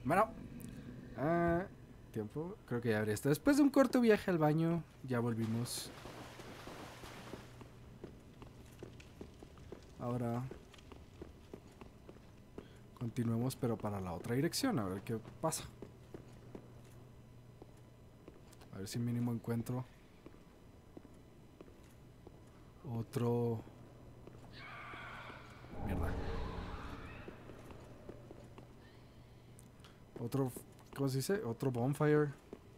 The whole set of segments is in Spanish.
Bueno, tiempo, creo que ya habría estado. Después de un corto viaje al baño, ya volvimos. Ahora continuemos, pero para la otra dirección, a ver qué pasa. A ver si mínimo encuentro otro... Mierda. Otro... ¿Cómo se dice? Otro bonfire.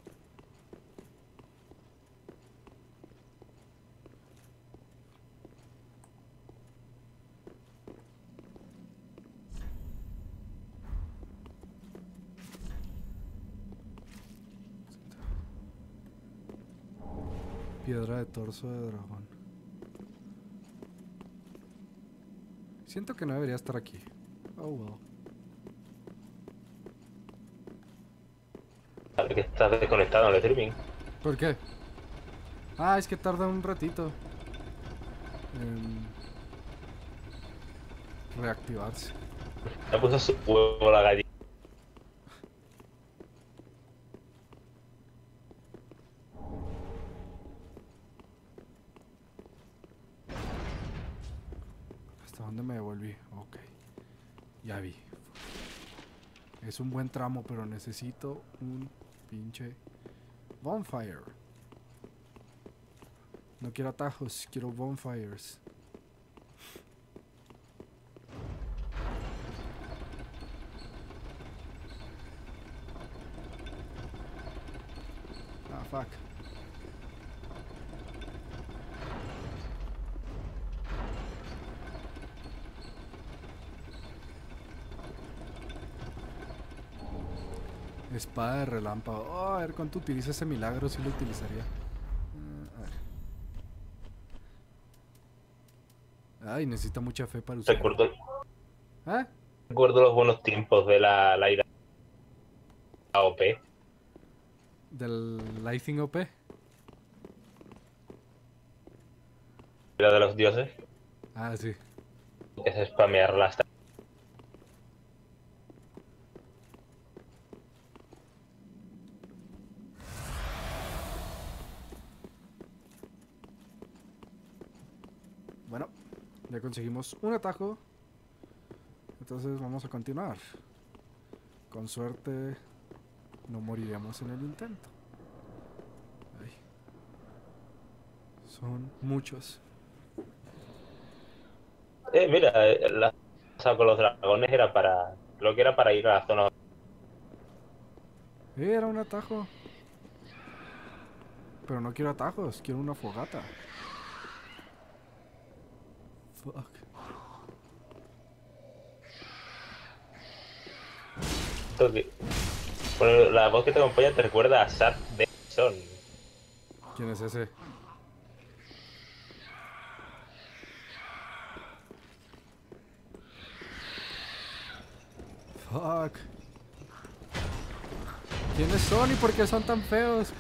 Piedra de torso de dragón. Siento que no debería estar aquí. Oh, well. Sabe que estás desconectado en el streaming. ¿Por qué? Ah, es que tarda un ratito en reactivarse. Ya puso su huevo la gallina. ¿Hasta dónde me devolví? Ok. Ya vi. Es un buen tramo, pero necesito un pinche bonfire. No quiero atajos, quiero bonfires. Ah, fuck. Espada de relámpago. Oh, a ver cuánto utiliza ese milagro, si lo utilizaría. A ver. Ay, necesita mucha fe para usarlo. Recuerdo, ¿Ah? recuerdo los buenos tiempos de la ira OP. Del Lightning OP. La de los dioses. Ah, sí. Que es spamearla hasta. Bueno, ya conseguimos un atajo. Entonces vamos a continuar. Con suerte no moriremos en el intento. Ay. Son muchos. Mira, la cosa con los dragones era para. Lo que era para ir a la zona. Era un atajo. Pero no quiero atajos, quiero una fogata. Fuck. Bueno, la voz que te acompaña te recuerda a Sad de Son. ¿Quién es ese? Fuck. ¿Quiénes son y por qué son tan feos?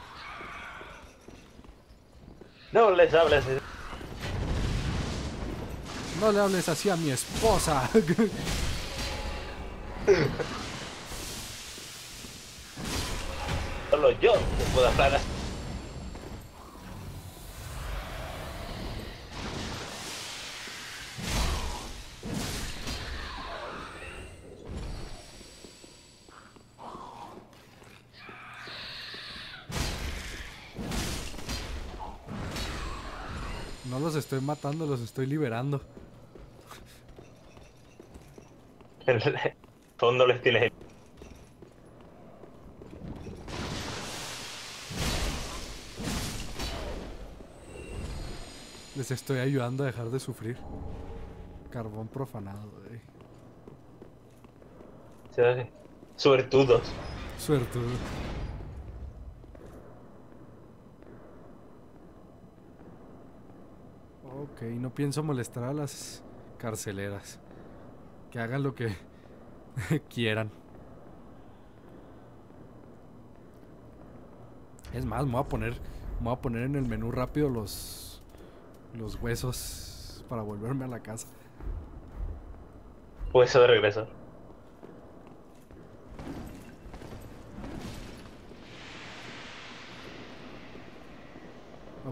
No les hables. No le hables así a mi esposa. Solo yo te puedo hablar así. No los estoy matando, los estoy liberando. En el fondo les tienes. Les estoy ayudando a dejar de sufrir. Carbón profanado, Suertudos. Suertudo. Ok, no pienso molestar a las carceleras. Que hagan lo que quieran. Es más, me voy a poner en el menú rápido los huesos para volverme a la casa. Pues eso de regreso.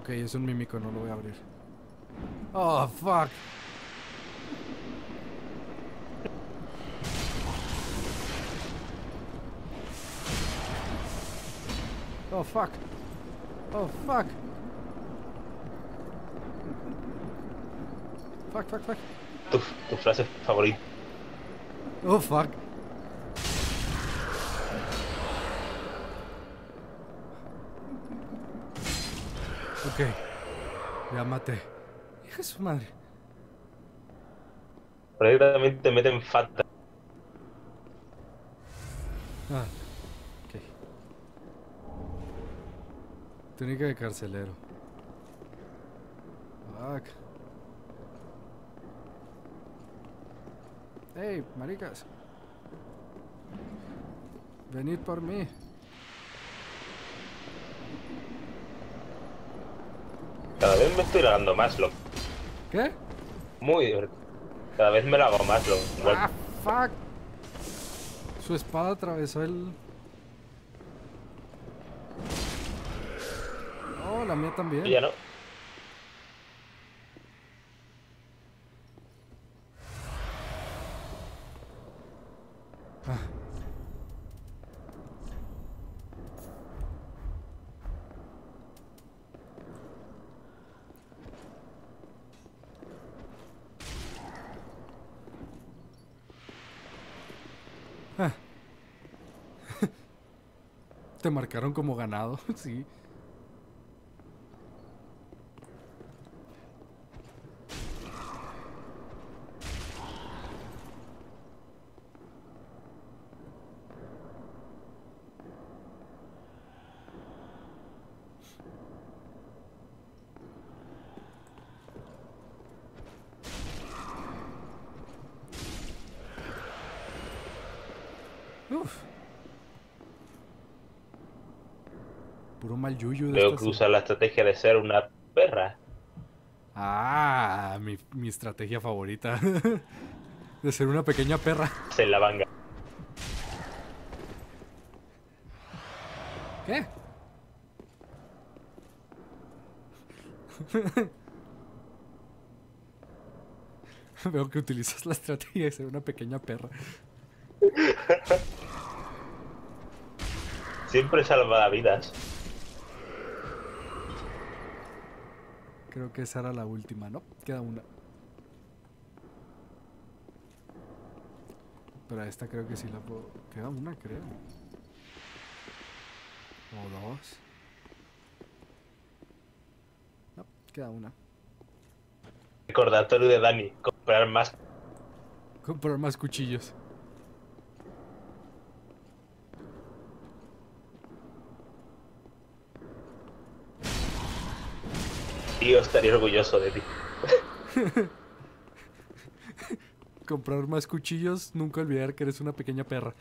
Ok, es un mímico, no lo voy a abrir. Oh, fuck. Oh, fuck. Oh, fuck. Fuck, fuck, fuck. Tu frase favorita. Oh, fuck. Ok. Ya maté. Hija de su madre. Por ahí también te meten falta. Ah, ok. Túnica de carcelero. Fuck. Hey, maricas. Venid por mí. Cada vez me estoy lavando más, loco. ¿Qué? Muy divertido. Cada vez me lo hago más, loco. Igual. Ah, fuck. Su espada atravesó el... Oh, la mía también. Ya no. Ah. Ah. Te marcaron como ganado, sí. Uf. Puro mal yuyu de Veo estas. que usas la estrategia de ser una perra. Ah, mi estrategia favorita. De ser una pequeña perra. Se la vanga. ¿Qué? Veo que utilizas la estrategia de ser una pequeña perra. Siempre salva vidas. Creo que esa era la última, ¿no? Queda una. Pero esta creo que sí la puedo... Queda una, creo. O dos. No, queda una. Recordatorio de Dani. Comprar más. Comprar más cuchillos. Tío, estaría orgulloso de ti. Comprar más cuchillos, nunca olvidar que eres una pequeña perra.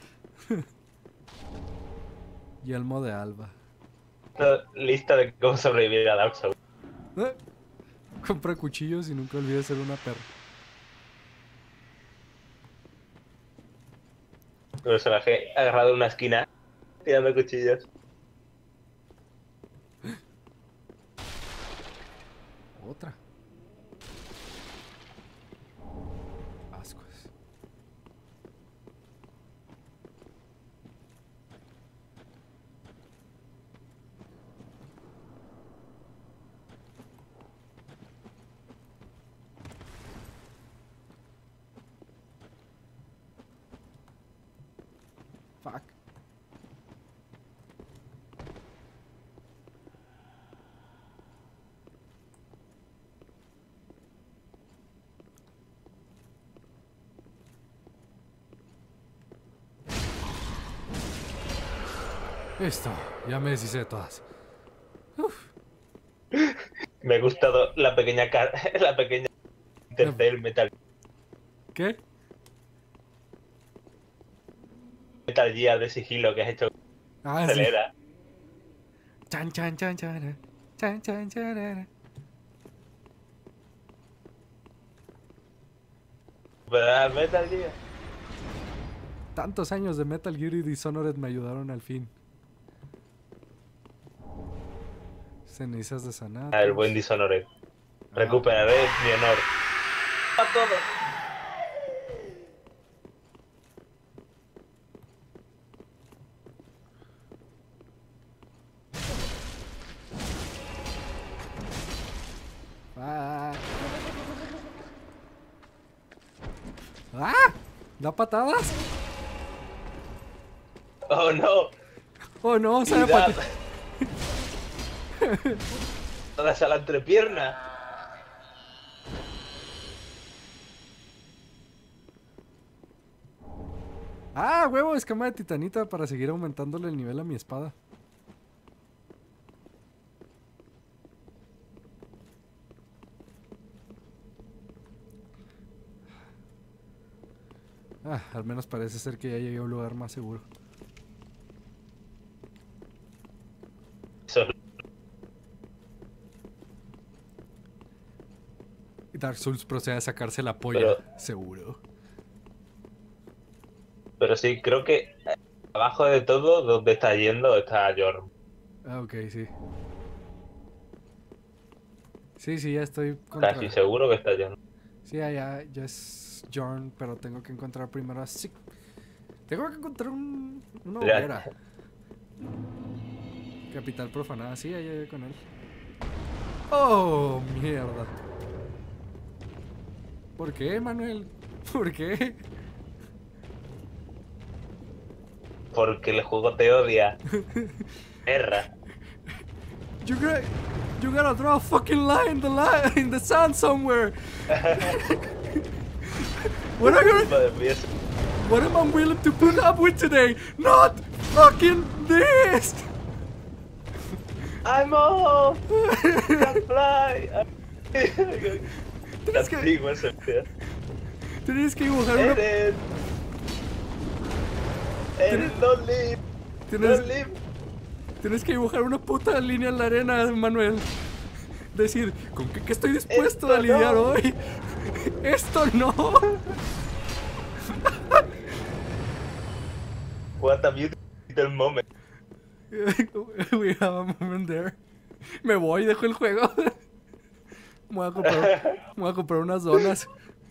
Yelmo de Alba. Una lista de cómo sobrevivir a Dark Souls. ¿Eh? Compra cuchillos y nunca olvides ser una perra. Un personaje agarrado en una esquina, tirando cuchillos. Otra. Ascuas. Fuck. Listo, ya me deshice de todas. Uf. Me ha gustado la pequeña la pequeña del ¿Qué? Metal Gear de sigilo que has hecho. Ah, sí. Acelera. Chan, chan, chan, chan. Chan, chan, chan. ¿Verdad? Metal Gear. Tantos años de Metal Gear y Dishonored me ayudaron al fin. Cenizas de Sanatos. El buen Dishonored. Recuperaré mi honor. ¡A todos! ¡Ah! ¡Ah! ¿Da patadas? ¡Oh, no! ¡Oh, no! ¡Sabe ¡Cuidado! patadas! ¡Todas a la entrepierna! ¡Ah, huevo! Escama de titanita para seguir aumentándole el nivel a mi espada. Ah, al menos parece ser que ya llegué a un lugar más seguro. Eso Y Dark Souls procede a sacarse la polla. Pero- Seguro. Pero sí, creo que abajo de todo, donde está yendo, está Jorm. Ah, ok, sí. Sí, ya estoy contra... Casi seguro que está yendo. Sí, ya es Jorn, pero tengo que encontrar primero a Sig. Tengo que encontrar una Ya. hoguera. Capital profanada, sí, ya llegué con él. ¡Oh, mierda! ¿Por qué, Manuel? ¿Por qué? Porque el juego te odia. Erra. You gotta draw a fucking line in the sand somewhere. What Madre mía, what am I willing to put up with today? Not fucking this. I'm off! Can't fly! Tienes que- Castigo ese tío. Tienes que dibujar una. Eren! Eren, don't leave! Tienes, Don't leave! tienes que dibujar una puta línea en la arena, Manuel. Decir, ¿con qué estoy dispuesto Esto a lidiar no. hoy? Esto no. What a beautiful moment. We have a moment there. Me voy, dejo el juego. Me voy a comprar unas donas.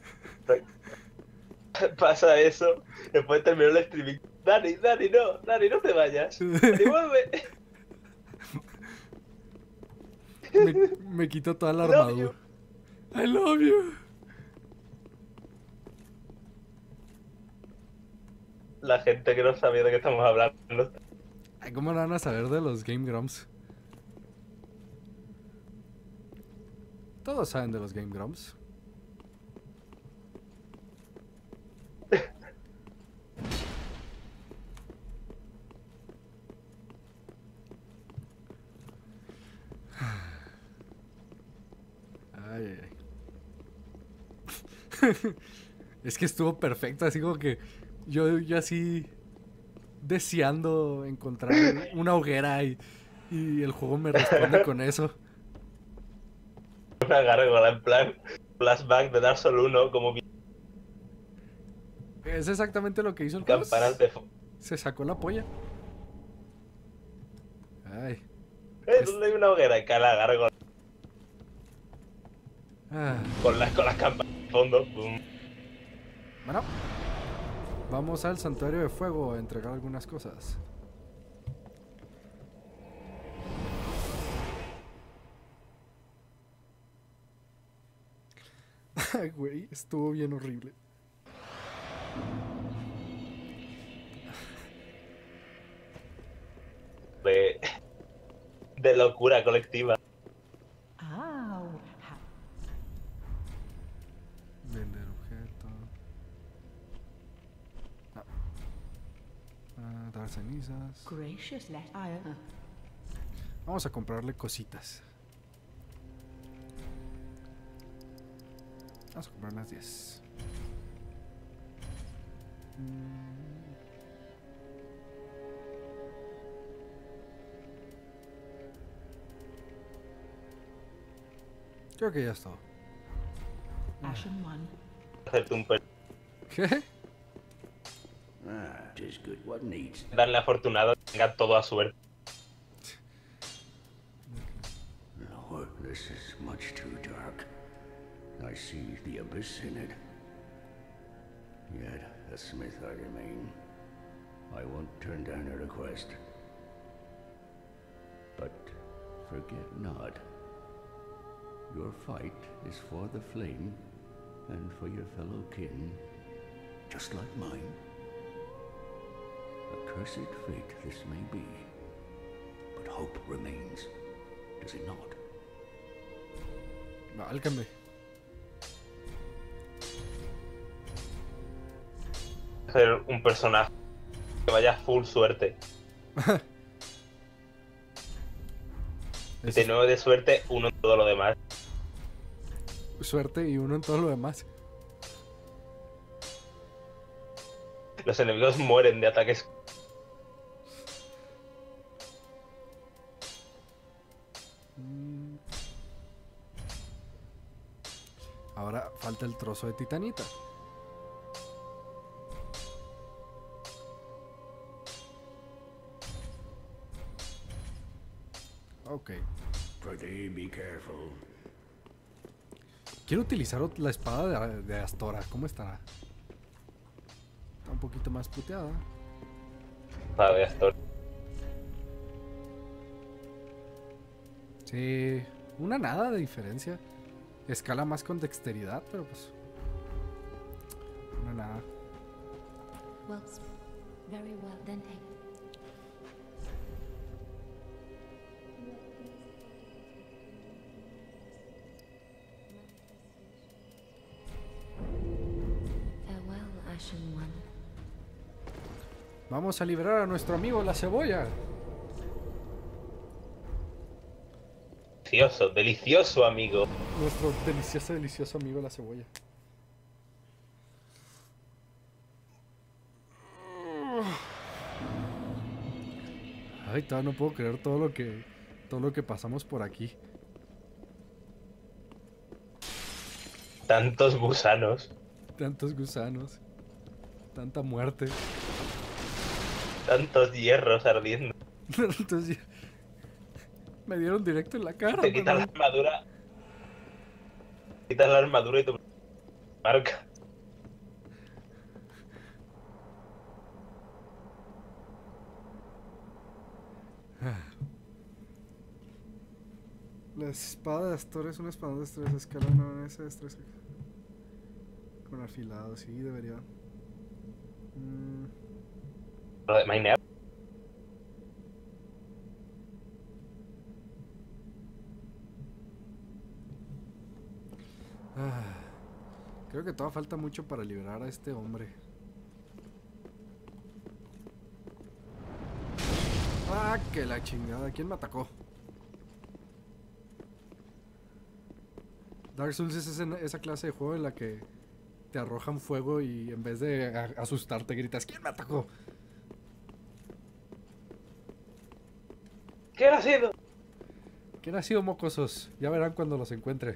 Pasa eso, después terminó el streaming. Dani, no te vayas. Dani, vuelve. Me quito toda la Love armadura. I love you. La gente que no sabía de qué estamos hablando. Ay, ¿cómo no van a saber de los Game Grumps? Todos saben de los Game Grumps. Ay. Es que estuvo perfecto, así como que yo así deseando encontrar una hoguera y el juego me responde con eso. Una gárgola en plan flashback de Dark Souls 1 como Es exactamente lo que hizo el juego. campanas de Se sacó la polla. Ay. ¿Dónde hay una hoguera? Y cae la gárgola Ah. con las campanas de fondo. Boom. Bueno, vamos al santuario de fuego a entregar algunas cosas. Ay, güey, estuvo bien horrible. De locura colectiva. Vender objeto. Dar cenizas. Gracious let Vamos a comprarle cositas. Vamos a comprar unas 10. Creo que ya es todo. Ashen one. Hacerte un ¿Qué? Ah, tis good what needs. darle afortunado que tenga todo a suerte. This is much too dark. I see the abyss in it. Yet, a smith I remain. I won't turn down a request. But forget not, your fight is for the flame and for your fellow kin, just like mine. A cursed fate this may be, but hope remains, does it not? Válgame. Ser un personaje que vaya full suerte. De 9 de suerte, 1 en todo lo demás. Suerte y 1 en todo lo demás. Los enemigos mueren de ataques. Ahora falta el trozo de titanita. Ok. Prithee, be careful. Quiero utilizar la espada de Astora. ¿Cómo estará? Está un poquito más puteada. Vale, esto. Sí, una nada de diferencia. Escala más con dexteridad, pero pues... una nada. Well, very well then. Farewell, Ashen One. Vamos a liberar a nuestro amigo la cebolla. Delicioso, delicioso, amigo. Nuestro delicioso, delicioso amigo la cebolla. Ay, todavía no puedo creer todo lo que pasamos por aquí. Tantos gusanos. Tantos gusanos. Tanta muerte. Tantos hierros ardiendo. Entonces, me dieron directo en la cara. Te quitas la armadura. Quitas la armadura y tu marca. La espada de Astor es una espada de destreza, escala 9 esa destreza. Con afilado, sí, debería. Lo de Mainear. Creo que todavía falta mucho para liberar a este hombre. Ah, que la chingada. ¿Quién me atacó? Dark Souls es esa clase de juego en la que te arrojan fuego y en vez de asustarte gritas ¿quién me atacó? ¿Quién ha sido? ¿Quién ha sido, mocosos? Ya verán cuando los encuentre.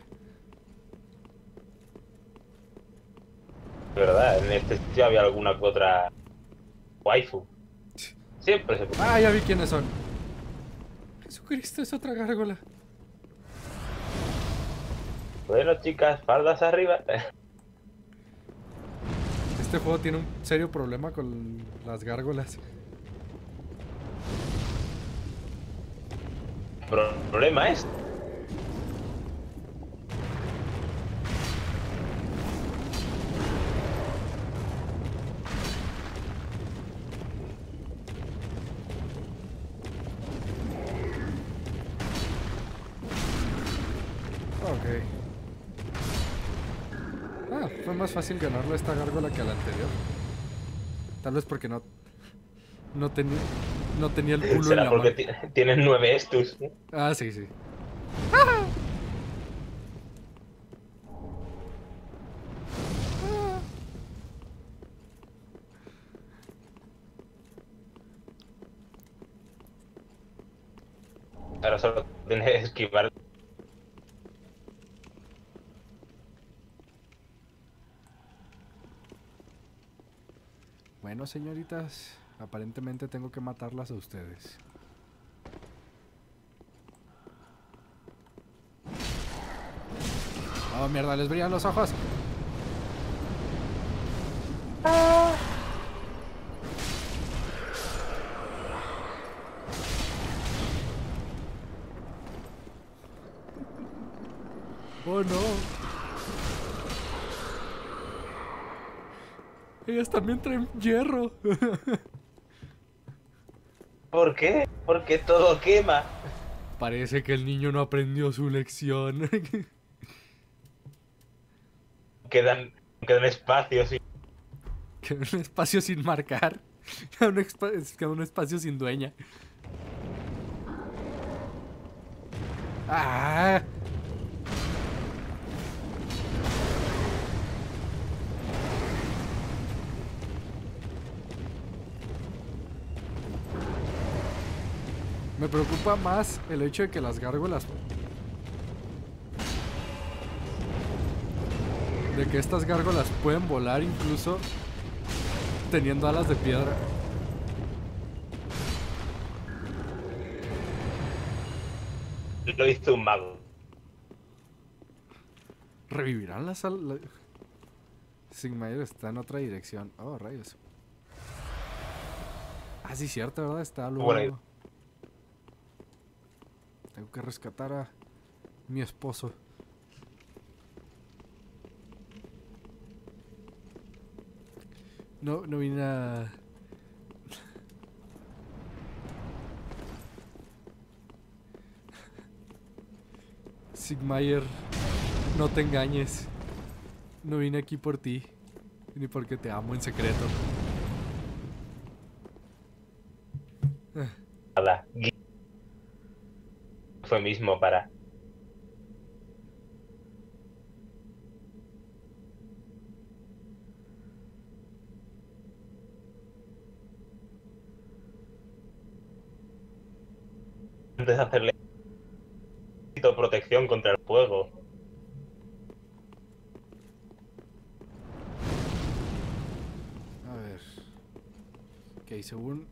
De verdad, en este sitio había alguna que otra waifu. Siempre se puede. Ah, ya vi quiénes son. Jesucristo, es otra gárgola. Bueno, chicas, faldas arriba. Este juego tiene un serio problema con las gárgolas. Problema es. Ok. Ah, fue más fácil ganarle a esta gárgola que a la anterior. Tal vez porque no tenía el culo en Será la porque mano. tienes 9 estus. Ah, sí, sí. Ahora solo tienes que esquivar. Bueno, señoritas, aparentemente tengo que matarlas a ustedes. Oh, mierda, les brillan los ojos. Oh, no. Ellas también traen hierro. ¿Por qué? Porque todo quema. Parece que el niño no aprendió su lección. Quedan espacios y Queda un espacio sin marcar. Queda un espacio sin dueña. ¡Ah! Me preocupa más el hecho de que las gárgolas... De que estas gárgolas pueden volar incluso teniendo alas de piedra. lo hizo un mago. ¿Revivirán las alas? Sigmair está en otra dirección. Oh, rayos. Ah, sí, cierto, ¿verdad? Está luego... Buena idea. Tengo que rescatar a mi esposo. No vine a... Sigmair, no te engañes. No vine aquí por ti, ni porque te amo en secreto. Nada. Fue mismo para... Antes de hacerle protección contra el fuego. A ver. Ok, según...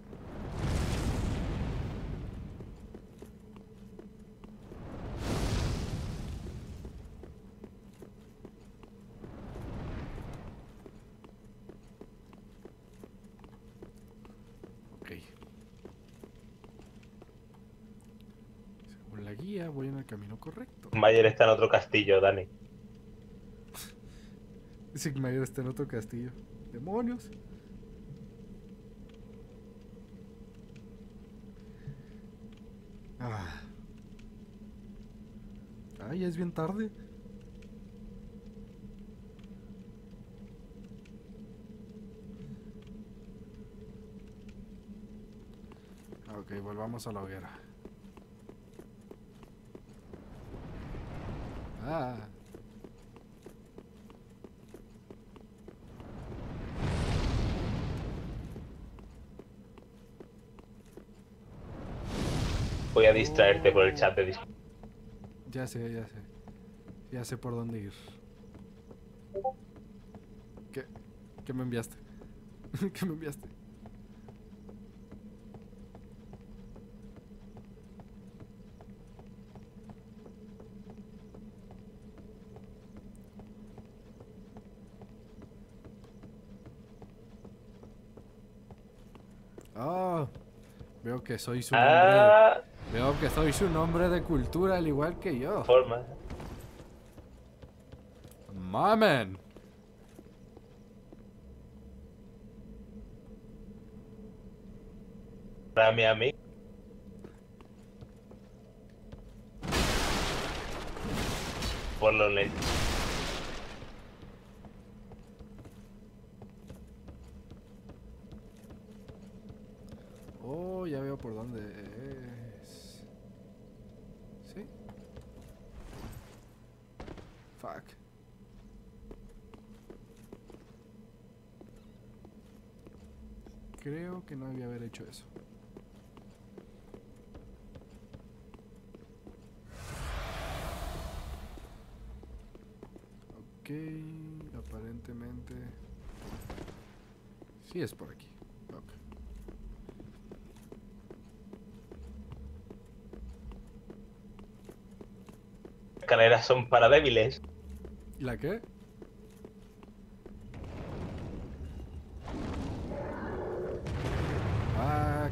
Ok. Según la guía, voy en el camino correcto. Mayer está en otro castillo, Dani. Sigmair está en otro castillo. ¡Demonios! Ah. Ay, ya es bien tarde. Ok, volvamos a la hoguera. Ah. Voy a distraerte por el chat de Discord. Ya sé, ya sé. Ya sé por dónde ir. ¿Qué me enviaste? ¿Qué me enviaste? Ah, veo que soy su nombre. Ah, Veo que soy su nombre de cultura al igual que yo. forma. Mamen. Para mi amigo. Por lo ley. Oh, ya veo por dónde es. ¿Sí? Fuck. Creo que no debía haber hecho eso. Ok, aparentemente... Sí es por aquí. Ok. Escaleras son para débiles. ¿Y la qué? Fuck.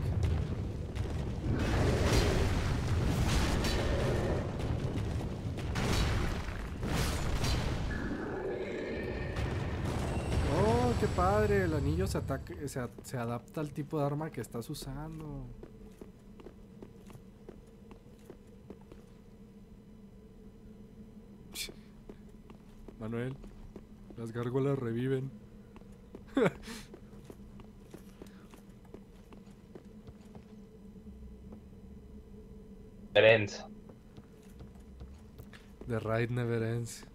Oh, qué padre. El anillo se adapta al tipo de arma que estás usando. Manuel, las gárgolas reviven. Terence. The ride never ends.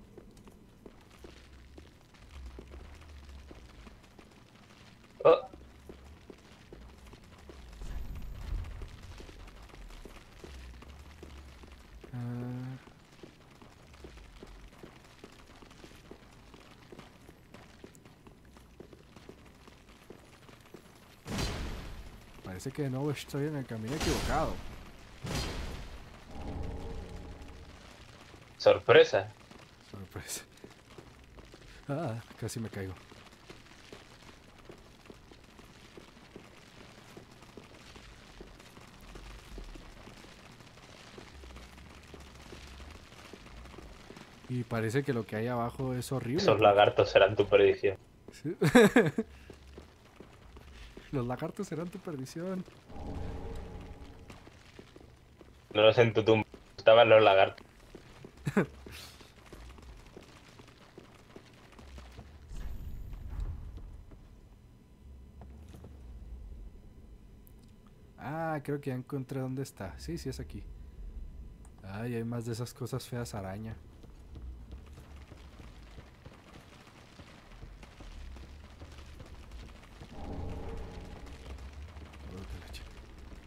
Oh, Ah, parece que de nuevo estoy en el camino equivocado. sorpresa. Sorpresa. Ah, casi me caigo. Y parece que lo que hay abajo es horrible. Esos lagartos serán tu perdición. Sí. Los lagartos serán tu perdición. No los en tu tumba. Estaban los lagartos. Ah, creo que ya encontré dónde está. Sí, sí es aquí. Ay, hay más de esas cosas feas araña. Oh, que la chica.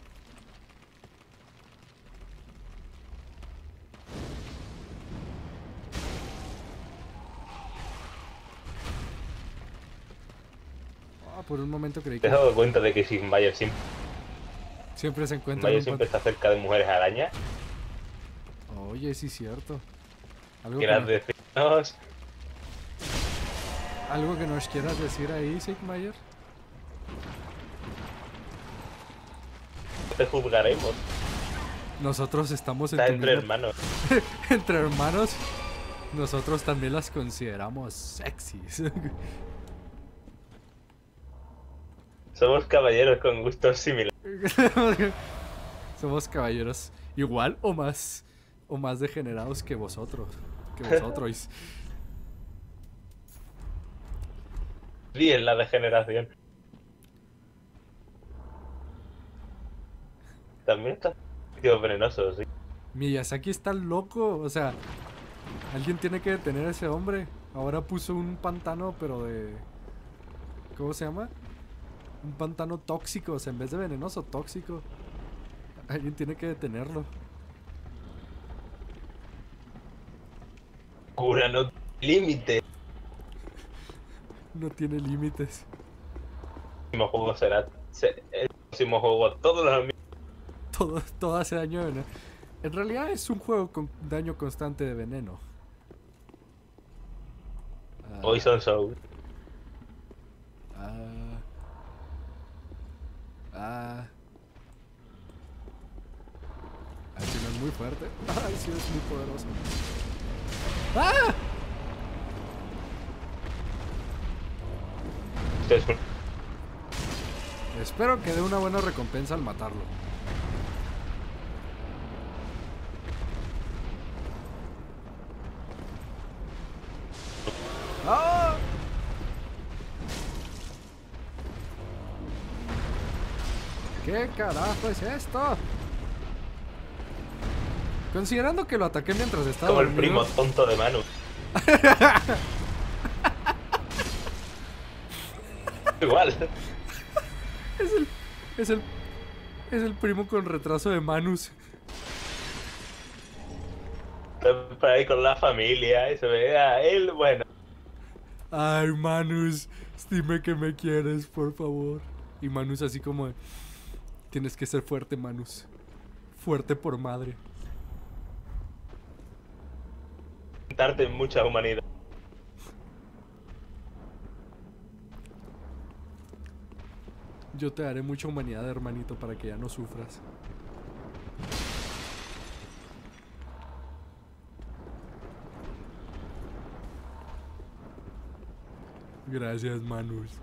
Ah, por un momento creí ¿Te que has dado cuenta de que Sigmayer siempre, siempre se encuentra Sigmayer un siempre está cerca de mujeres arañas? Oye, sí es cierto. Algo ¿Quieras que, decirnos? algo que nos quieras decir ahí, Sigmayer. No te juzgaremos. Nosotros estamos en Está tu entre mismo- hermanos. entre hermanos. Nosotros también las consideramos sexys. Somos caballeros con gustos similares. Somos caballeros igual o más degenerados que vosotros. Que vosotros. Bien la degeneración. También está tío venenoso, sí. Miyazaki está loco. O sea, alguien tiene que detener a ese hombre. Ahora puso un pantano, pero de... ¿Cómo se llama? Un pantano tóxico. O sea, en vez de venenoso, tóxico. Alguien tiene que detenerlo. Cura no límite. No tiene límites. El próximo juego será. El próximo juego, todos los amigos. Todo hace daño de veneno. En realidad es un juego con daño constante de veneno. Ah, Poison Soul. ah, ah. Ay, sí, no es muy fuerte. Ay, sí, es muy poderoso. ¡Ah! Esto es Espero que dé una buena recompensa al matarlo. ¡Ah! ¿Qué carajo es esto? Considerando que lo ataqué mientras estaba como el dormido, primo tonto de Manu. Igual. es el primo con retraso de Manus. Está por ahí con la familia y se ve a él, bueno. Ay, Manus, dime que me quieres, por favor. Y Manus así como de, tienes que ser fuerte, Manus. Fuerte por madre. Darte mucha humanidad. Yo te daré mucha humanidad, hermanito, para que ya no sufras. Gracias, Manus.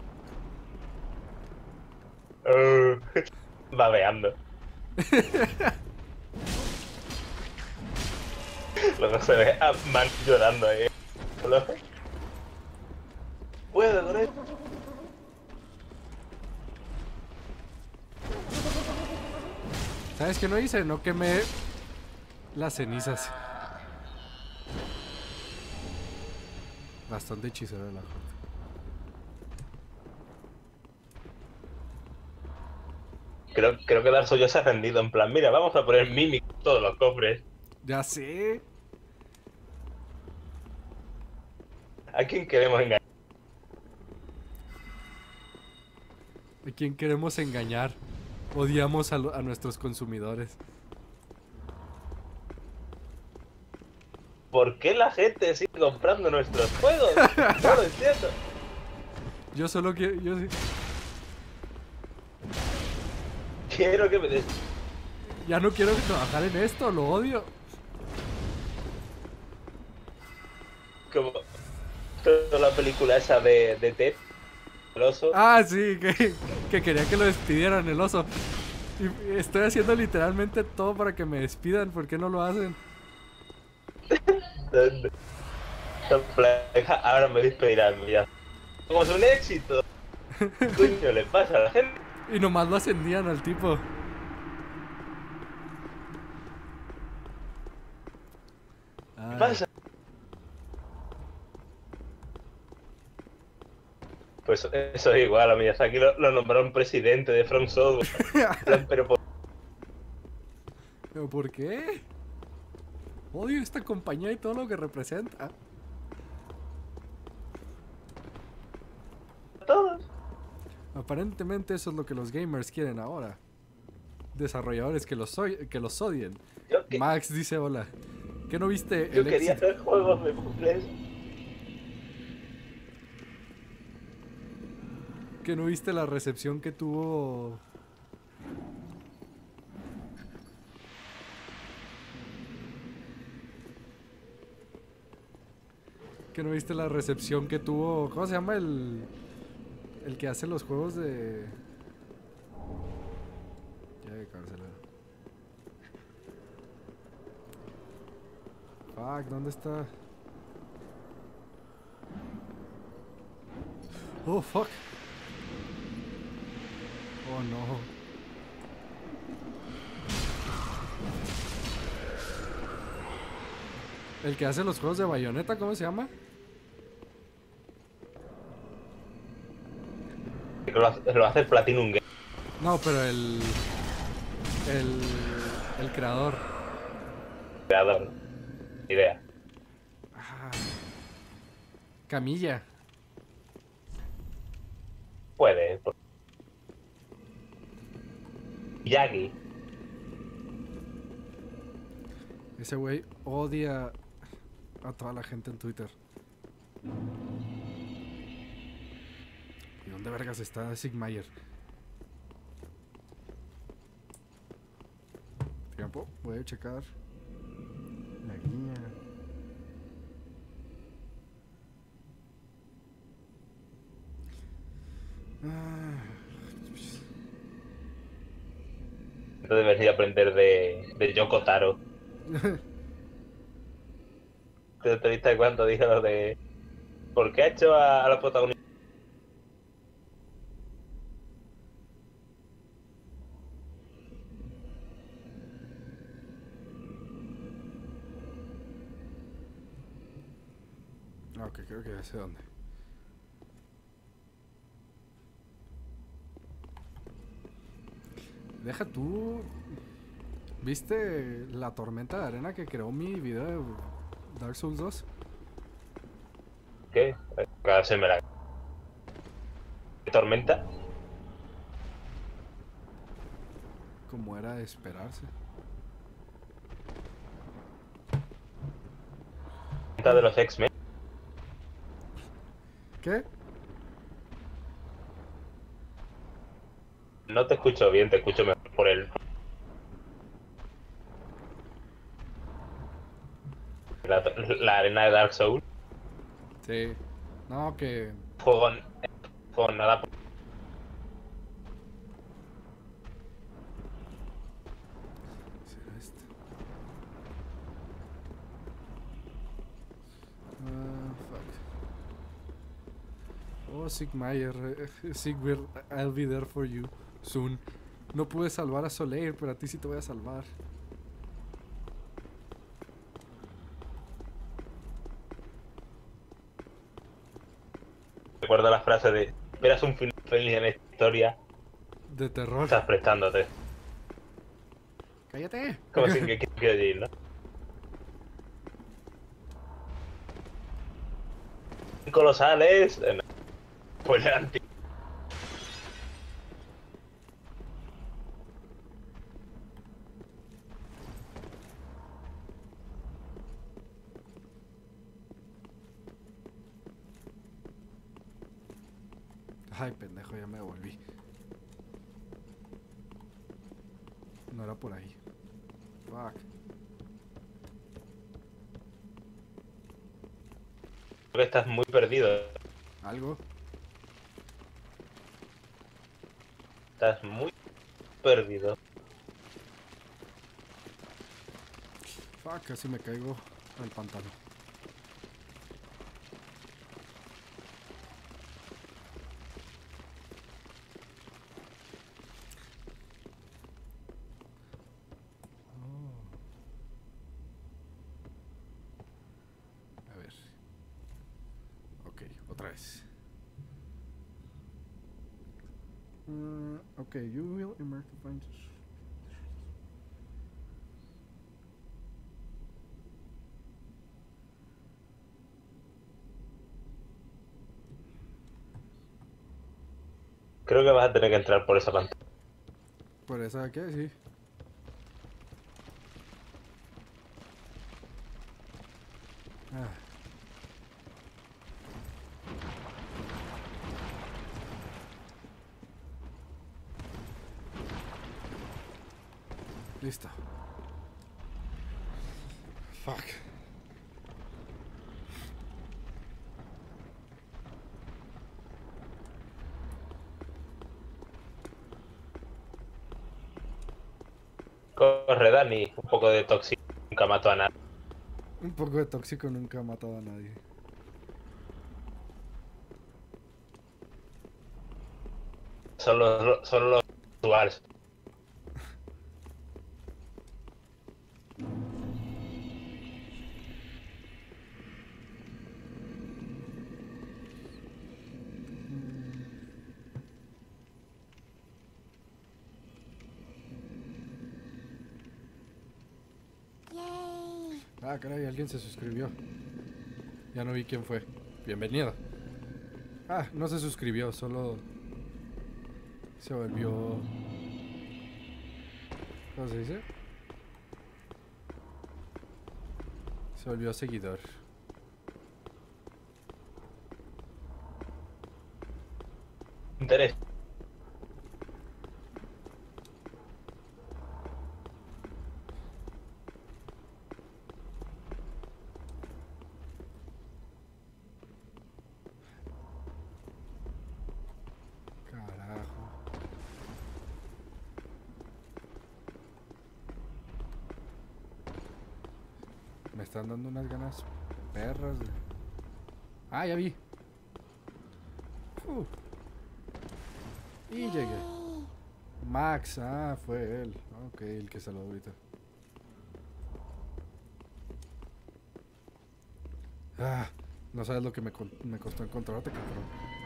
Babeando. Luego se ve a Man llorando ahí. Puedo con esto. ¿Sabes qué no hice? No quemé las cenizas. Bastante hechicero de la gente. Creo que Dark Souls ya se ha rendido. En plan, mira, vamos a poner Mimic en todos los cofres. Ya sé. ¿A quién queremos engañar? ¿A quién queremos engañar? Odiamos a nuestros consumidores. ¿Por qué la gente sigue comprando nuestros juegos? No lo entiendo. Yo solo quiero... Quiero que me des... Ya no quiero trabajar en esto, lo odio. Como toda la película esa de Ted, el oso. Ah, sí, que quería que lo despidieran el oso. Y estoy haciendo literalmente todo para que me despidan. ¿Por qué no lo hacen? Ahora me despedirán, ya. Como es un éxito. ¿Qué coño le pasa a la gente? Y nomás lo ascendían al tipo. ¿Qué pasa? Pues eso es igual, a Miyazaki lo nombraron presidente de From Software. Pero ¿Pero por qué? Odio esta compañía y todo lo que representa. todos. Aparentemente eso es lo que los gamers quieren ahora. Desarrolladores que los odien. Yo Max dice hola. ¿Qué no viste Yo el quería éxito? hacer juegos de puzzles. ¿Qué no viste la recepción que tuvo? ¿Qué no viste la recepción que tuvo? ¿Cómo se llama el que hace los juegos de... Ya de carcelero. Fuck, ¿dónde está? Oh, fuck. Oh, no. El que hace los juegos de Bayonetta, ¿cómo se llama? Lo hace el Platinum Game. No, pero el creador. Creador. Idea. Ah, Camilla. Puede. Yagi. Ese güey odia a toda la gente en Twitter. ¿Y dónde vergas está Sigmayer? Tiempo, voy a checar la guía. Deberías de aprender de Yoko Taro. ¿Te viste cuando dijo lo de... ¿Por qué ha hecho a la protagonista? Ok, creo que ya sé dónde. Deja tú. ¿Viste la tormenta de arena que creó mi video de Dark Souls 2? ¿Qué? Acá se me la... ¿Qué tormenta? Como era de esperarse. Tormenta de los X-Men. ¿Qué? No te escucho bien, te escucho mejor por la arena de Dark Souls. Sí. No, que... Juego, juego nada. ¿Será este? Fuck. Oh, Sigmaier. Sigwir, I'll be there for you soon. No pude salvar a Soleil, pero a ti sí te voy a salvar. Recuerdo la frase de: esperas un final feliz en esta historia, De terror. estás prestándote. ¡Cállate! Como si que quiero decir, ¿no? Colosales. No. Pues el antiguo. Ay, pendejo, ya me volví. No era por ahí. Fuck. Creo que estás muy perdido. ¿Algo? Estás muy perdido. Fuck, casi me caigo al pantano. A ver. Ok, otra vez. Ok, you will emerge to find... Creo que vas a tener que entrar por esa pantalla. ¿Por esa qué? Sí. Ah. Listo. Fuck. Corre, Dani. Un poco de tóxico. Nunca mató a nadie. Un poco de tóxico nunca ha matado a nadie. Solo los rituales. Ah, caray, alguien se suscribió. Ya no vi quién fue. Bienvenido. Ah, no se suscribió, solo se volvió... ¿Cómo se dice? Se volvió seguidor. Interés. Carajo. Me están dando unas ganas perras. Ah, ya vi. Y llegué. Max, fue él. Ok, el que saludó ahorita. No sabes lo que me costó encontrarte, cabrón.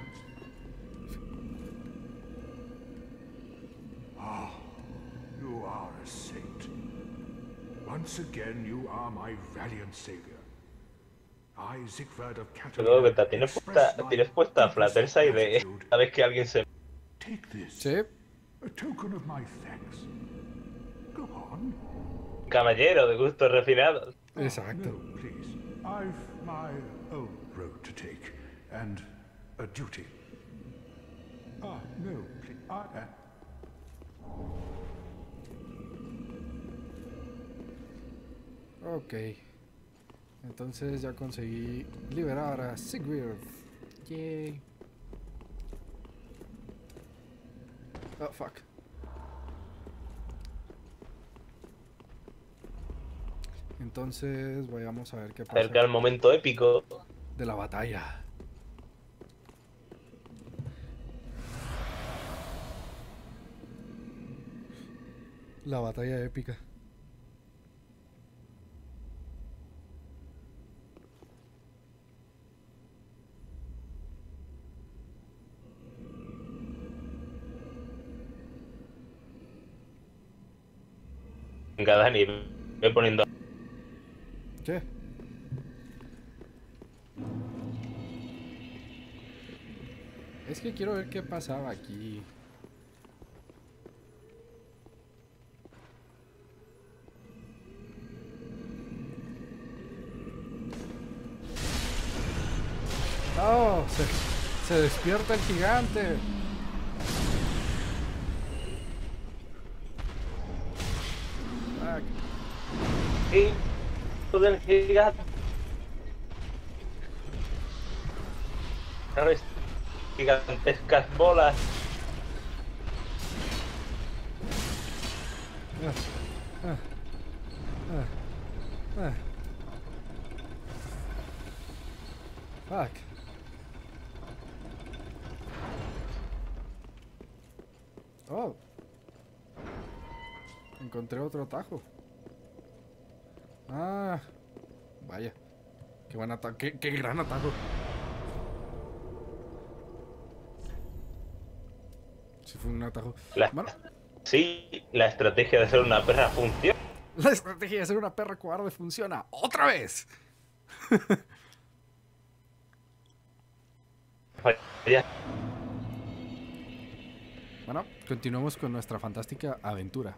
You are a saint. Once again, you are my valiant savior. I, Siegfried of Luego que Catalina, te tienes puesta Fluttershy de sabes que alguien se... Take this, Sí. a token of my thanks. Go on. Caballero de gustos refinados. Exacto. No, please. I've my own road to take, and a duty. No, please. Ok. Entonces ya conseguí liberar a Sigurd. Yay. Oh, fuck. Entonces vayamos a ver qué pasa Cerca el momento épico. de la batalla. La batalla épica. Venga, Dani, ve poniendo. ¿Qué? Es que quiero ver qué pasaba aquí. ¡Oh! Se despierta el gigante. Fuck. Sí, del gigante. ¿Sabes? Gigantescas bolas. Fuck. Oh. Encontré otro atajo. Ah. Vaya. Qué buen atajo. Qué gran atajo. Sí, fue un atajo. Bueno, Sí, la estrategia de ser una perra funciona. la estrategia de ser una perra cobarde funciona. ¡Otra vez! Ya. Bueno, continuamos con nuestra fantástica aventura.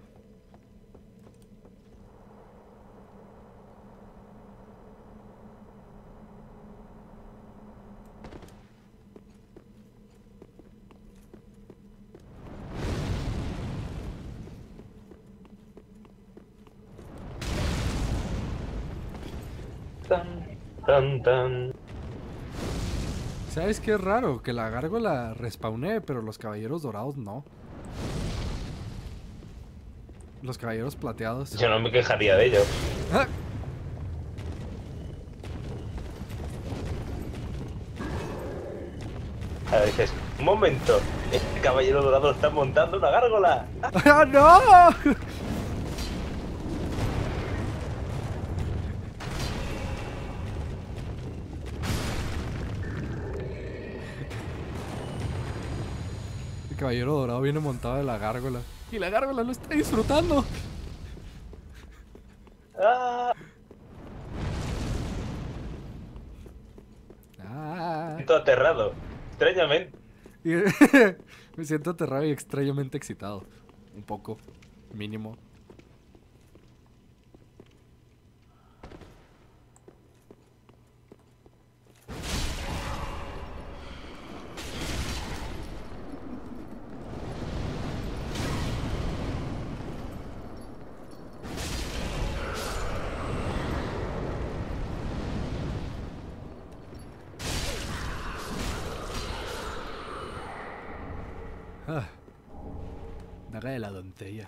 Tan, tan, tan. ¿Sabes qué es raro? Que la gárgola respawné, pero los caballeros dorados no. Los caballeros plateados. Yo no me quejaría de ello. ¡Ah! A ver, dices, un momento, este caballero dorado está montando una gárgola. ¡Ah, no! El caballero dorado viene montado de la gárgola. Y la gárgola lo está disfrutando. Ah, Ah. siento aterrado, extrañamente. Y- Me siento aterrado y extrañamente excitado. Un poco, mínimo. Ah. Daga de la doncella.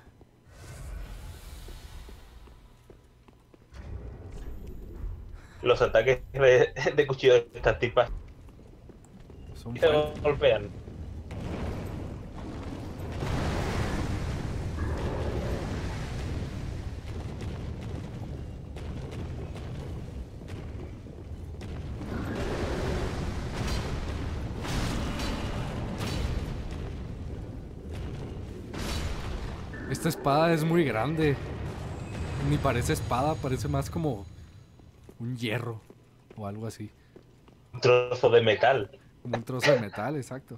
Los ataques de cuchillo de estas tipas Son se fuertes. golpean. Esta espada es muy grande. Ni parece espada, parece más como un hierro o algo así. Un trozo de metal. Como un trozo de metal, exacto.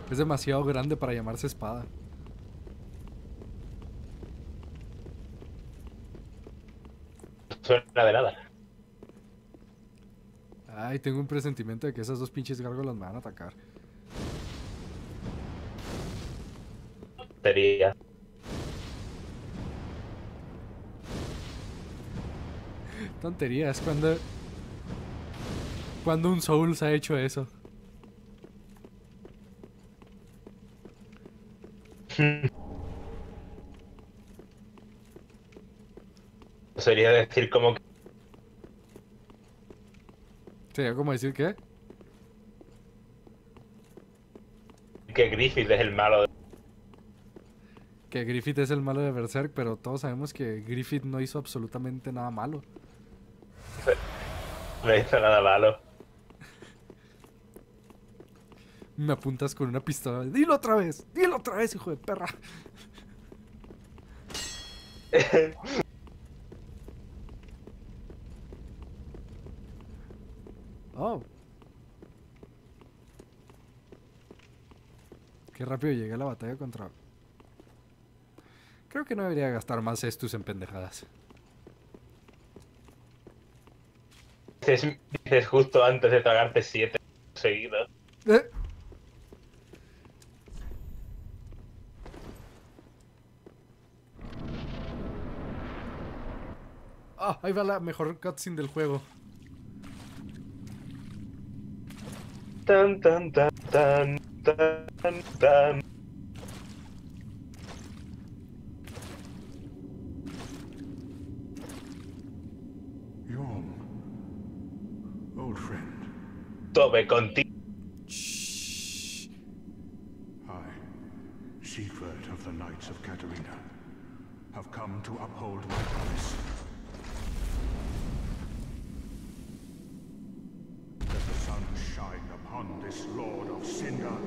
Es demasiado grande para llamarse espada. No suena de nada. Ay, tengo un presentimiento de que esas dos pinches gárgolas me van a atacar. Sería. Tontería, es cuando un Souls ha hecho eso. Sería decir como Sería como decir que Griffith es el malo de... que Griffith es el malo de Berserk, pero todos sabemos que Griffith no hizo absolutamente nada malo. No hizo nada malo. Me apuntas con una pistola. Dilo otra vez, hijo de perra. Oh. Qué rápido llegué a la batalla contra... Creo que no debería gastar más estus en pendejadas. Dices justo antes de tragarte 7 seguidos. ¿Eh? Ah, ahí va la mejor cutscene del juego. Tan, tan, tan, tan, tan, tan. Yom, old friend, Tome contigo. I, Siegfried of the Knights of Katarina, have come to uphold my promise. Let the sun shine upon this Lord of Cinder.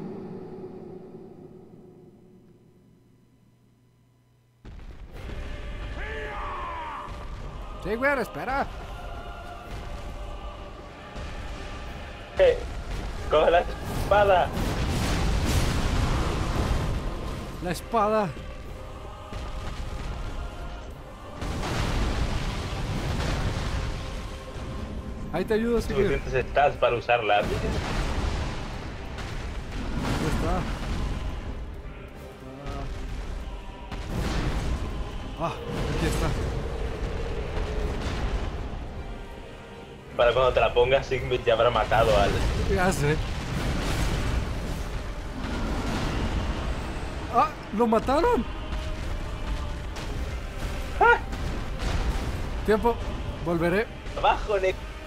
Sí, güey, espera. Coge la espada. La espada. Ahí te ayudo, sí. Ya Suficientes estás para usarla. está. Aquí está. Para cuando te la pongas, Sigmund ya habrá matado al... Ya sé. ¡Ah! ¡Lo mataron! ¡Ah! Tiempo. Volveré. Abajo,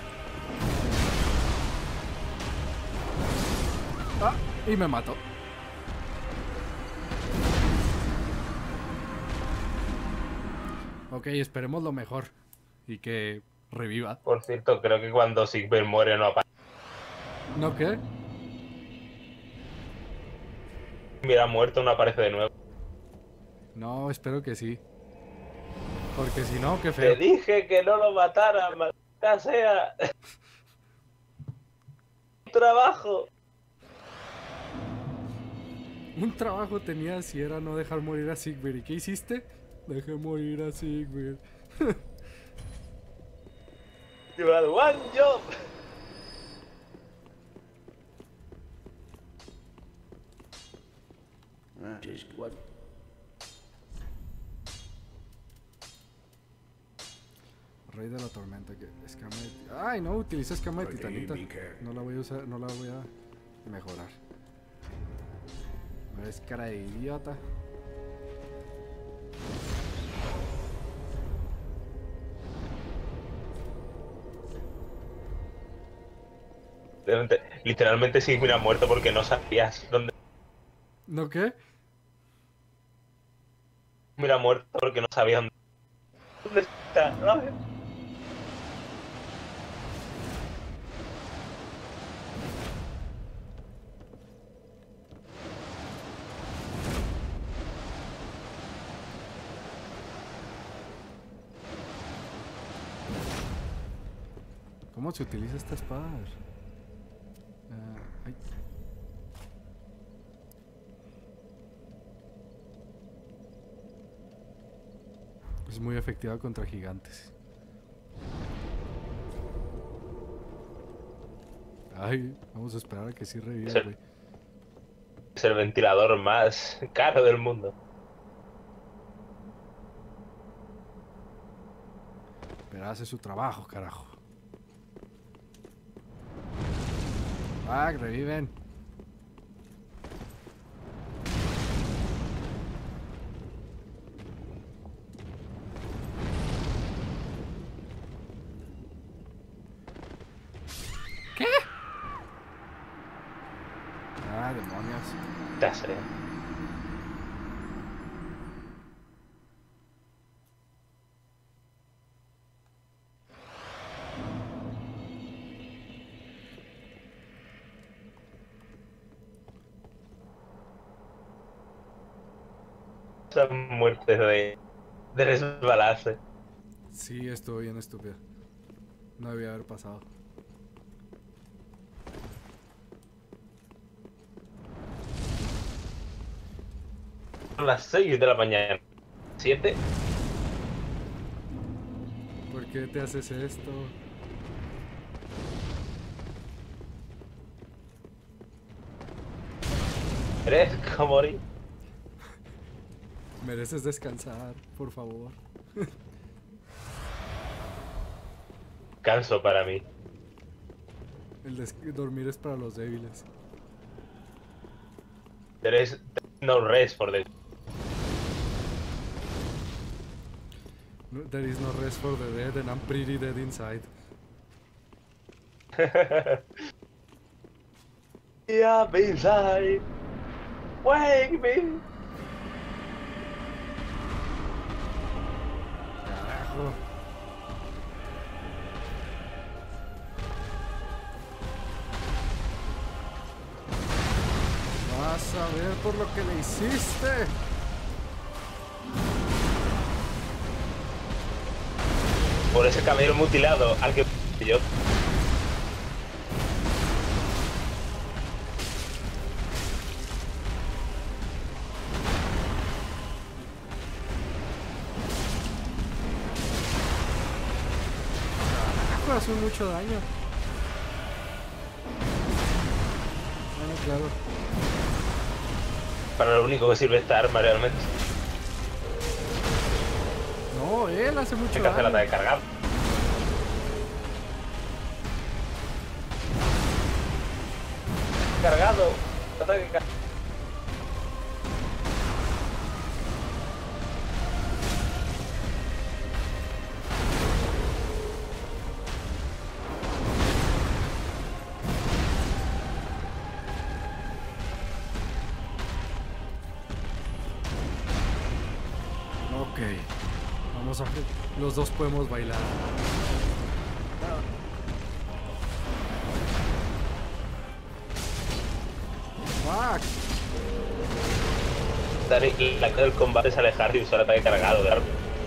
Ah, y me mató. Ok, esperemos lo mejor. Y que reviva. Por cierto, creo que cuando Sigmund muere no aparece. ¿No qué? Mira, muerto no aparece de nuevo. No, espero que sí. Porque si no, qué Te feo. dije que no lo matara, maldita sea. Trabajo. Un trabajo tenía si era no dejar morir a Sigurd. ¿Y qué hiciste? Dejé morir a Sigurd. You had one job. That is what. Rey de la tormenta. Que escama de... Ay, no, utiliza escama de titanita. No la voy a usar, no la voy a mejorar. Es cara de idiota. Literalmente Sigmund ha muerto porque no sabías dónde... ¿No qué? Sigmund ha muerto porque no sabía dónde está. ¿No? ¿Cómo se utiliza esta espada? Ay. Es muy efectiva contra gigantes. Ay, vamos a esperar a que sí reviva, Sí. güey. Es el ventilador más caro del mundo. Pero hace su trabajo, carajo. Ah, reviven. ¿Qué? Ah, demonios. Ya sé. Esas muertes de resbalarse. Sí, estuvo bien estúpido. No debía haber pasado. Son las 6 de la mañana. 7. ¿Por qué te haces esto? Merezco morir. Mereces descansar, por favor. Canso para mí. Dormir es para los débiles. There is no rest for the... There is no rest for the dead and I'm pretty dead inside. Yeah, inside. Wake me. Carajo. Vas a ver por lo que le hiciste. Por ese cabello mutilado al que yo. Carajo, hace mucho daño. Bueno, claro. Para lo único que sirve esta arma realmente. No, él hace mucho Hay que hacer la daño. de cargar. Cargado. Ataque cargado. Ok. Vamos a ver. Los dos podemos bailar. Fuck. La clave del combate es alejarse y usar ataque cargado de arma.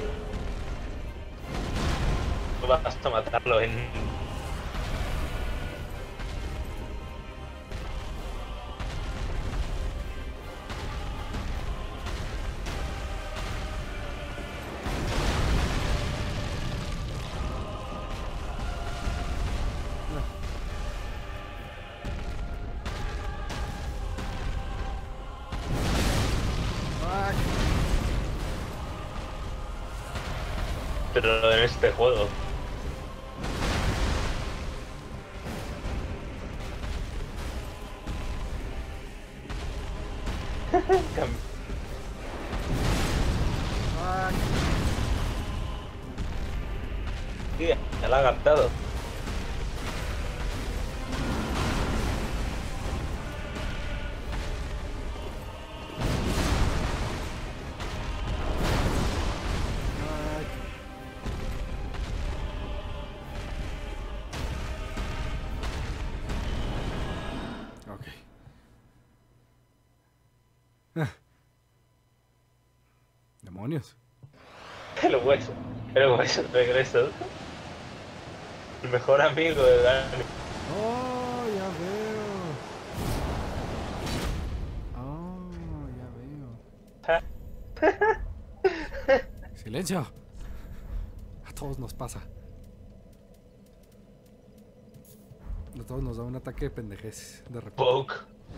No basta matarlo en... Fuck. Pero en este juego. Fuck. Tía, ya la ha captado. Fuck. Ok. Demonios. El hueso regreso. El mejor amigo de Dani. Oh, ya veo. Oh, ya veo. Silencio. todos nos pasa. A todos nos da un ataque de pendejez de repente. Poke.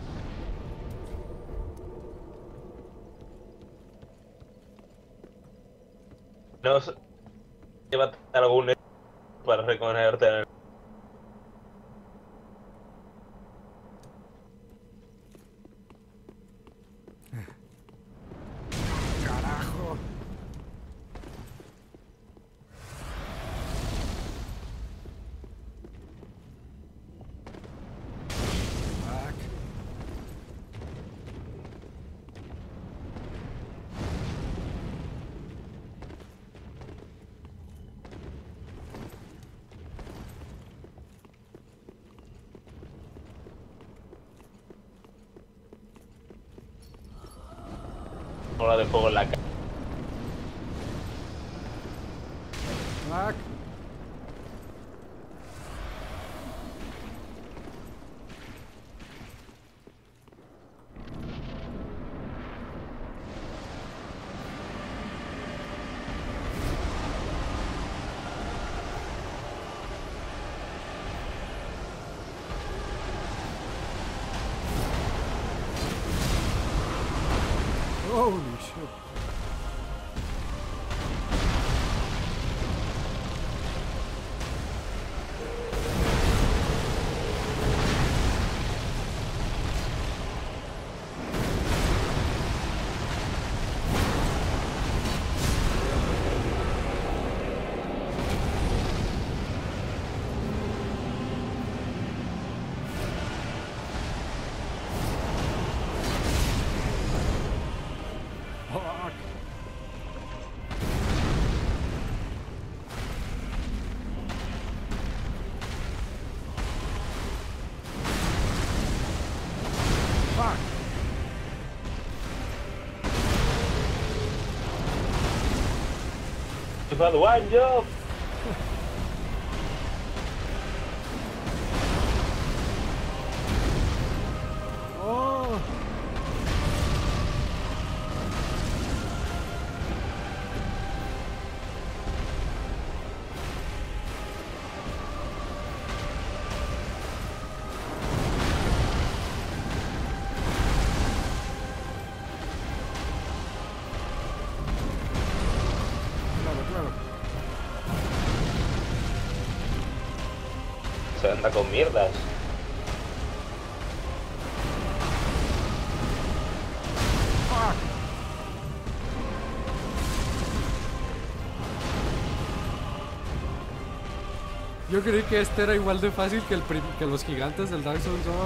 No sé. Llévate algún para reconocerte en el... ¡Carajo! Fuck. bola de fuego en la cara. Fuck. Holy shit. Fuck. Fuck. You've had one job. Oh. Claro, claro. Se anda con mierdas. Fuck. Yo creí que este era igual de fácil que, que los gigantes del Dark Souls 2.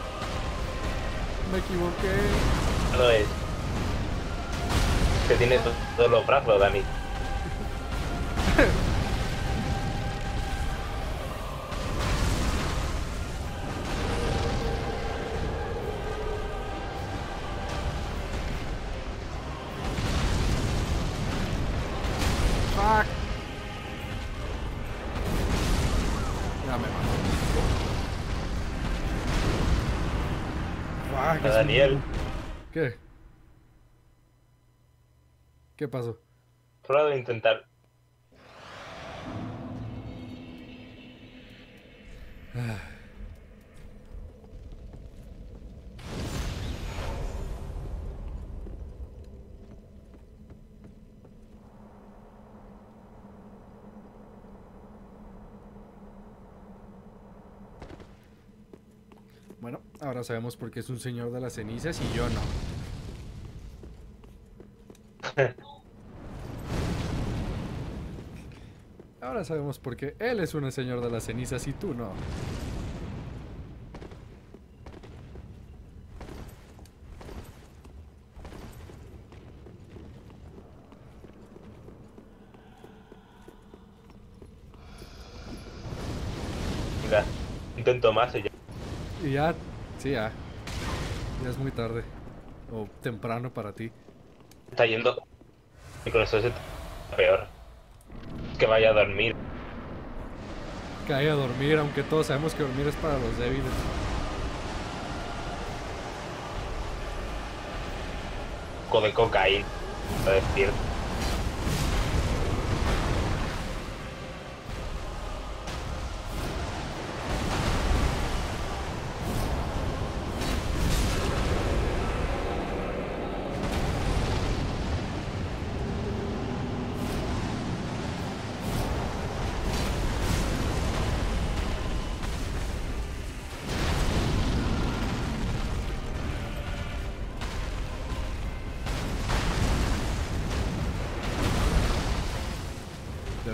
Me equivoqué. No lo es. Que tiene todos los brazos, Dani. Fuck. Ya me mato. Fuck. A Daniel. ¿Qué? ¿Qué pasó? Prueba de intentar. Bueno, ahora sabemos por qué es un señor de las cenizas y yo no. Ahora sabemos por qué él es un señor de las cenizas y tú no. Mira, intento más y ya. Y ya, sí, ya. Ya es muy tarde. O temprano para ti. Está yendo. Y con eso es peor. Que vaya a dormir. Que vaya a dormir, aunque todos sabemos que dormir es para los débiles. De cocaína. Para decir.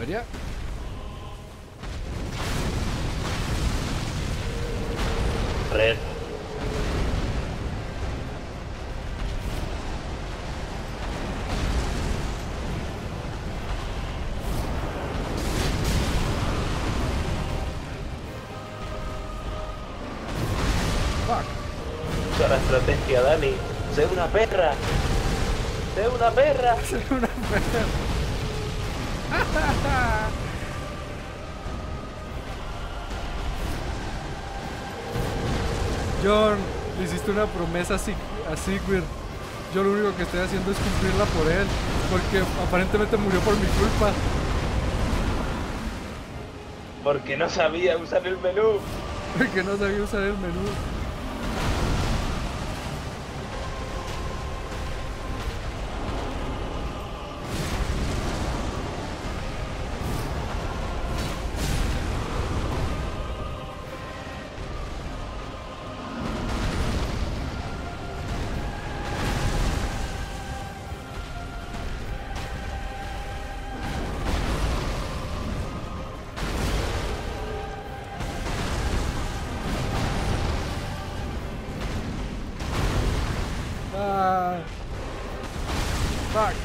Debería. Red. Fuck. Usa la estrategia, Dani. ¡Sé una perra! ¡Sé una perra! Soy una perra. John, le hiciste una promesa a Sigurd. Yo lo único que estoy haciendo es cumplirla por él, porque aparentemente murió por mi culpa. Porque no sabía usar el menú. Porque no sabía usar el menú. Ah, fuck.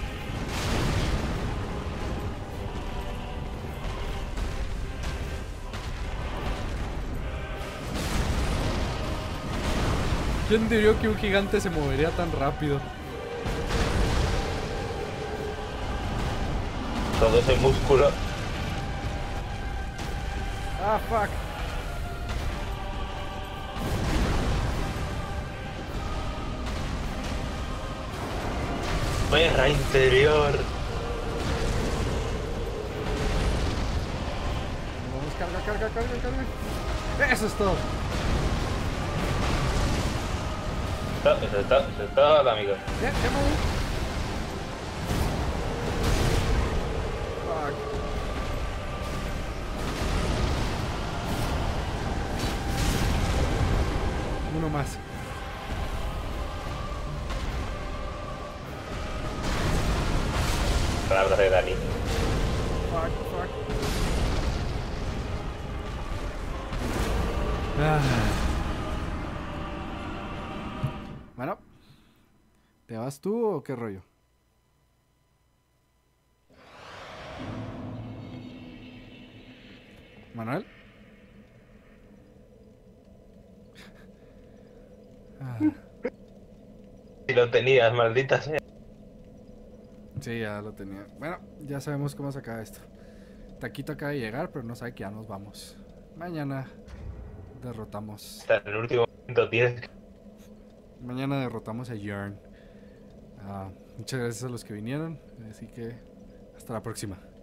¿Quién diría que un gigante se movería tan rápido? Todo ese músculo. Ah, fuck. Perra interior. Vamos, carga. Eso es todo. Eso es todo, amigo. Fuck. Uno más. Palabras de Dani. Fuck. Ah. Bueno, ¿te vas tú o qué rollo? ¿Manuel? Ah, Si lo tenías, maldita sea. sí, ya lo tenía. Bueno, ya sabemos cómo se acaba esto. Taquito acaba de llegar, pero no sabe que ya nos vamos. Mañana derrotamos. Hasta en el último momento tienes que... Mañana derrotamos a Yearn. Muchas gracias a los que vinieron. Así que hasta la próxima.